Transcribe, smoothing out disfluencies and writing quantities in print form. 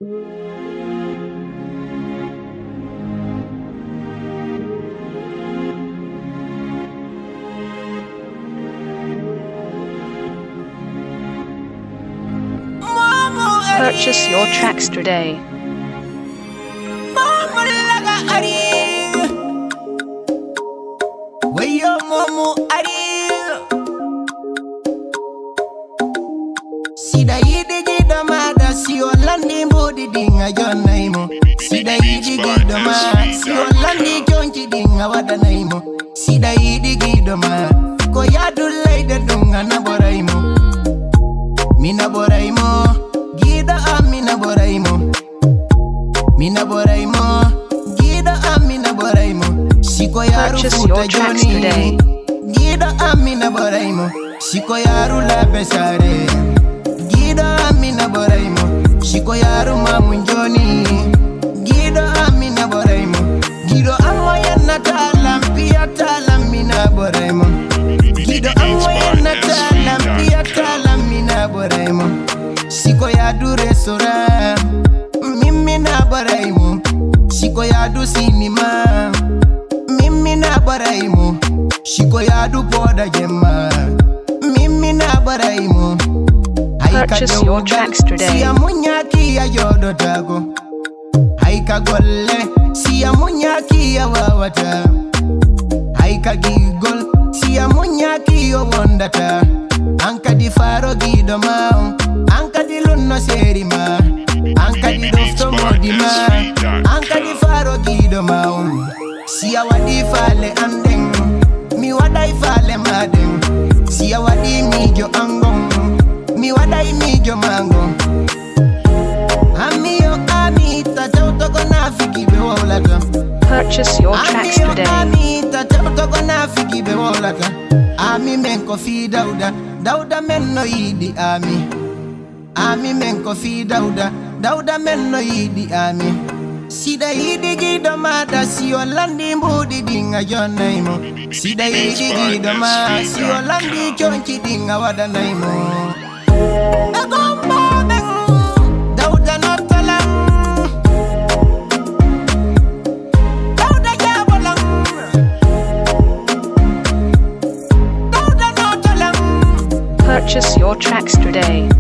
Purchase your tracks today. Sida yidi gido mada si olandi mbudi dinga jonna imo. Sida yidi gido mada si olandi jonchi dinga wada na imo. Sida yidi gido mada ko yadu leide dunga na bora imo. Mina bora imo gida amina bora imo. Mina bora imo gida amina bora imo. Siko yaru futa joni gida amina bora imo. Siko yaru la besare Gida amina boraimo, shiko yaru mamunjoni. Gida amina boraimo, gido amoya na talam pia talam mina boraimo. Gido amoya na talam pia talam mina boraimo. Shiko yadu restaurant, mimi na boraimo. Shiko yadu cinema, mimi na boraimo. Shiko yadu poda jema, mimi na boraimo. Purchase your tracks today. Siya munyaki ya yodo dago. Haika golle. Siya munyaki ya wawata. Haika gigol. Siya munyaki yo wondata. Anka di faro gido mao. Anka di lunno seri ma. Anka di dofto modi ma. Anka di faro gido mao. Siya wadi fale andeng. Mi wadai fale madeng. Siya wadi mijo angong. Mi wadai mijo mango. Amiyo amita tauto kona fiki be wolata. Purchase your tracks today. Amiyo amita tauto kona fiki be wolata. Ami menko fi dauda, dauda menno yidi ami. Ami menko fi dauda, dauda menno yidi ami. Sida yidi gido mada si olandi mbudi dinga jonna imo. Sida yidi gido ma si olandi chonchi dinga wada na imo. Dauda notalang, Dauda jabolang, Dauda notalang. Purchase your tracks today.